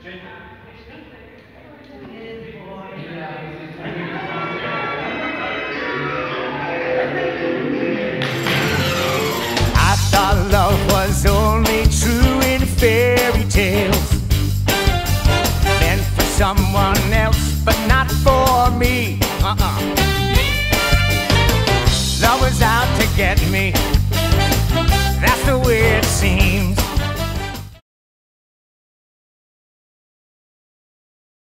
I thought love was only true in fairy tales, meant for someone else, but not for me. Love was out to get me, that's the way it seems.